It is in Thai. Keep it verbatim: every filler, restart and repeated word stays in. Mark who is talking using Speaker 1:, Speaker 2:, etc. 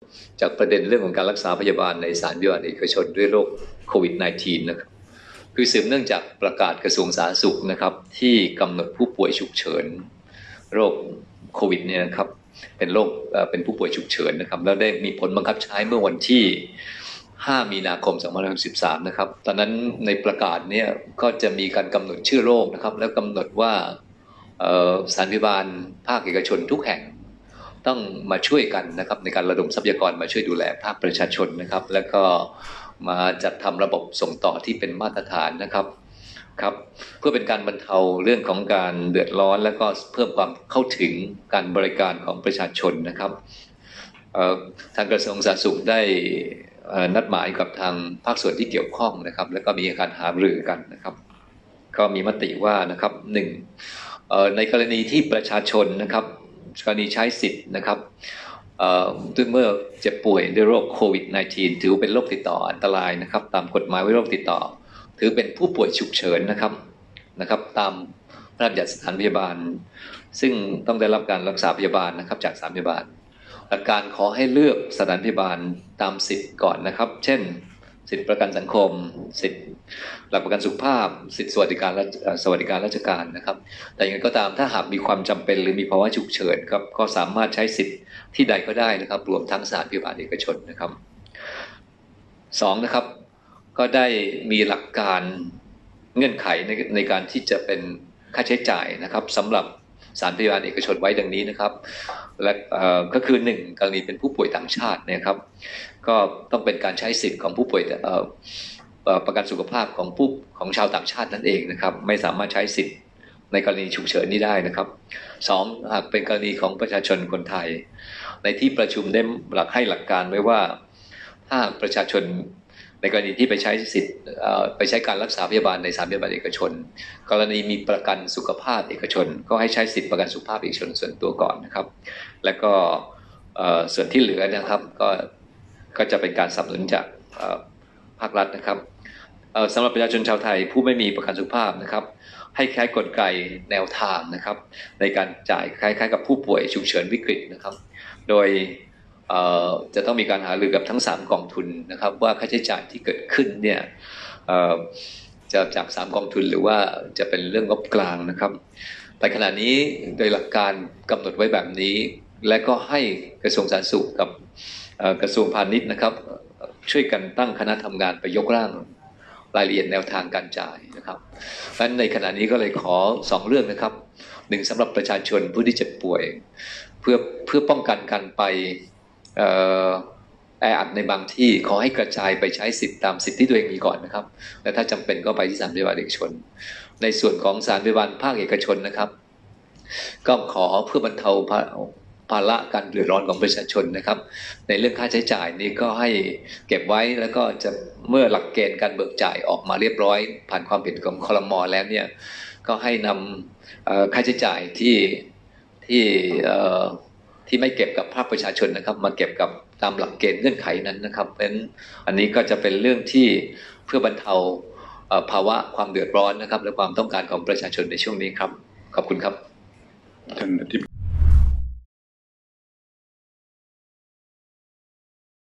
Speaker 1: จากประเด็นเรื่องของการรักษาพยาบาลในสถานพยาบาลเอกชนด้วยโรคโควิด สิบเก้า นะครับคือสืบเนื่องจากประกาศกระทรวงสาธารณสุขนะครับที่กำหนดผู้ป่วยฉุกเฉินโรคโควิดเนี่ยนะครับเป็นโรคเป็นผู้ป่วยฉุกเฉินนะครับแล้วได้มีผลบังคับใช้เมื่อวันที่ห้ามีนาคมสองพันห้าร้อยหกสิบสามนะครับตอนนั้นในประกาศเนี่ยก็จะมีการกำหนดชื่อโรคนะครับแล้วกำหนดว่าสถานพยาบาลภาคเอกชนทุกแห่งต้องมาช่วยกันนะครับในการระดมทรัพยากรมาช่วยดูแลภาคประชาชนนะครับแล้วก็มาจัดทำระบบส่งต่อที่เป็นมาตรฐานนะครับครับเพื่อเป็นการบรรเทาเรื่องของการเดือดร้อนและก็เพิ่มความเข้าถึงการบริการของประชาชนนะครับทางกระทรวงสาธารณสุขได้นัดหมายกับทางภาคส่วนที่เกี่ยวข้องนะครับแล้วก็มีการหารือกันนะครับก็มีมติว่านะครับหนึ่งในกรณีที่ประชาชนนะครับกรณีใช้สิทธิ์นะครับเมื่อเจ็บป่วยด้วยโรคโควิด สิบเก้า ถือเป็นโรคติดต่ออันตรายนะครับตามกฎหมายว่าโรคติดต่อถือเป็นผู้ป่วยฉุกเฉินนะครับนะครับตามพระราชบัญญัติสถานพยาบาลซึ่งต้องได้รับการรักษาพยาบาลนะครับจากสถานพยาบาลหลักการขอให้เลือกสถานพยาบาลตามสิทธิ์ก่อนนะครับเช่นสิทธิประกันสังคมสิทธิหลักประกันสุขภาพสิทธิสวัสดิการสวัสดิการราชการนะครับแต่อย่างไรก็ตามถ้าหากมีความจำเป็นหรือมีภาวะฉุกเฉินครับก็สามารถใช้สิทธิ์ที่ใดก็ได้นะครับรวมทั้งสถานพยาบาลเอกชนนะครับสองนะครับก็ได้มีหลักการเงื่อนไขในในการที่จะเป็นค่าใช้จ่ายนะครับสำหรับสถานพยาบาลเอกชนไว้ดังนี้นะครับและก็คือหนึ่งกรณีเป็นผู้ป่วยต่างชาตินะครับก็ต้องเป็นการใช้สิทธิ์ของผู้ป่วยประกันสุขภาพของผู้ของชาวต่างชาตินั่นเองนะครับไม่สามารถใช้สิทธิ์ในกรณีฉุกเฉินนี้ได้นะครับสองหากเป็นกรณีของประชาชนคนไทยในที่ประชุมได้หลักให้หลักการไว้ว่าถ้าประชาชนในกรณีที่ไปใช้สิทธิ์ไปใช้การรักษาพยาบาลในสถานพยาบาลเอกชนกรณีมีประกันสุขภาพเอกชนก็ให้ใช้สิทธิประกันสุขภาพเอกชนส่วนตัวก่อนนะครับแล้วก็ส่วนที่เหลือนะครับก็ก็จะเป็นการสนับสนุนจากภาครัฐนะครับสำหรับประชาชนชาวไทยผู้ไม่มีประกันสุขภาพนะครับให้ใช้กลไกแนวทางนะครับในการจ่ายคล้ายๆกับผู้ป่วยฉุกเฉินวิกฤตนะครับโดยจะต้องมีการหารือกับทั้งสามกองทุนนะครับว่าค่าใช้จ่ายที่เกิดขึ้นเนี่ยจะจากสามกองทุนหรือว่าจะเป็นเรื่องงบกลางนะครับแต่ขณะนี้โดยหลักการกำหนดไว้แบบนี้และก็ให้กระทรวงสาธารณสุขกับกระทรวงพาณิชย์นะครับช่วยกันตั้งคณะทำงานไปยกร่างรายละเอียดแนวทางการจ่ายนะครับเพราะฉะนั้นในขณะนี้ก็เลยขอสองเรื่องนะครับหนึ่งสำหรับประชาชนผู้ที่เจ็บป่วยเพื่อเพื่อป้องกันการไปแออัดในบางที่ขอให้กระจายไปใช้สิทธิตามสิทธิที่ตัวเองมีก่อนนะครับและถ้าจำเป็นก็ไปที่สถานพยาบาลเอกชนในส่วนของสถานพยาบาลภาคเอกชนนะครับก็ขอเพื่อบรรเทาภาระการเดือดร้อนของประชาชนนะครับในเรื่องค่าใช้จ่ายนี้ก็ให้เก็บไว้แล้วก็จะเมื่อหลักเกณฑ์การเบิกจ่ายออกมาเรียบร้อยผ่านความเห็นของครม.แล้วเนี่ยก็ให้นำค่าใช้จ่ายที่ที่ที่ไม่เก็บกับภาคประชาชนนะครับมาเก็บกับตามหลักเกณฑ์เงื่อนไขนั้นนะครับเพราะฉะนั้นอันนี้ก็จะเป็นเรื่องที่เพื่อบรรเทาภาวะความเดือดร้อนนะครับและความต้องการของประชาชนในช่วงนี้ครับขอบคุณครับท่านอธิบดี